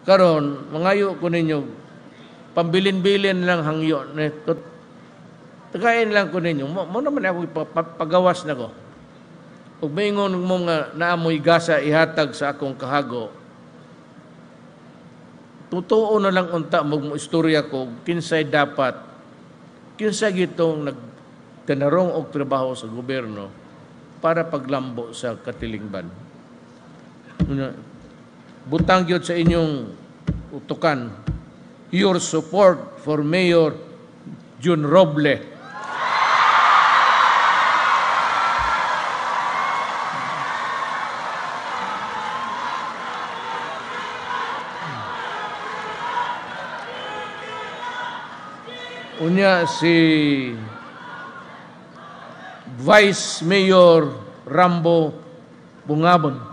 karon mangayo ko ninyo, pambilin-bilin lang hangyo. Tagayin lang ko ninyo. Mo naman ako pagawas na ko. Ug maingon mo nga naamoy gasa ihatag sa akong kahago. Totoo na lang unta mo istorya ko kinsay dapat kinsay gitong nagtanarong og trabaho sa gobyerno para paglambo sa katilingban. Butang gyud sa inyong utukan your support for Mayor Jun Roble. Unya si Vice Mayor Rambo Bungabon.